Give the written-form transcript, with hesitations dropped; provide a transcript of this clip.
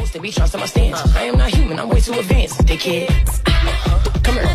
Repost, they be trying to my stance. I am not human, I'm way too advanced. They kid. Come here.